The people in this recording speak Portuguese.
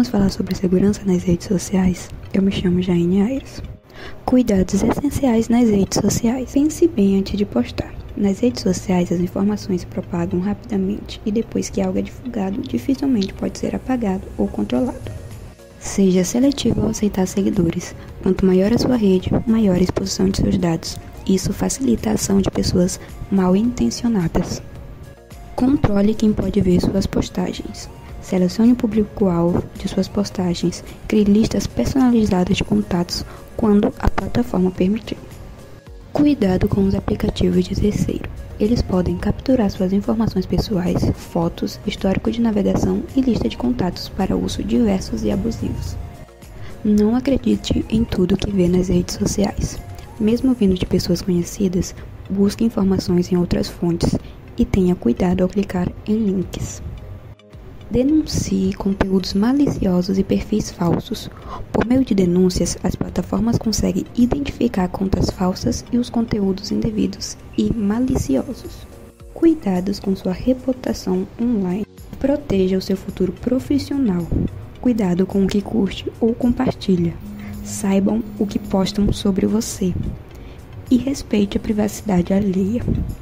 Vamos falar sobre segurança nas redes sociais? Eu me chamo Jaine Aires. Cuidados essenciais nas redes sociais. Pense bem antes de postar. Nas redes sociais, as informações se propagam rapidamente e depois que algo é divulgado, dificilmente pode ser apagado ou controlado. Seja seletivo ao aceitar seguidores. Quanto maior a sua rede, maior a exposição de seus dados. Isso facilita a ação de pessoas mal intencionadas. Controle quem pode ver suas postagens. Selecione o público-alvo de suas postagens. Crie listas personalizadas de contatos quando a plataforma permitir. Cuidado com os aplicativos de terceiro. Eles podem capturar suas informações pessoais, fotos, histórico de navegação e lista de contatos para uso diversos e abusivos. Não acredite em tudo que vê nas redes sociais. Mesmo vindo de pessoas conhecidas, busque informações em outras fontes e tenha cuidado ao clicar em links. Denuncie conteúdos maliciosos e perfis falsos. Por meio de denúncias, as plataformas conseguem identificar contas falsas e os conteúdos indevidos e maliciosos. Cuidados com sua reputação online. Proteja o seu futuro profissional. Cuidado com o que curte ou compartilha. Saibam o que postam sobre você. E respeite a privacidade alheia.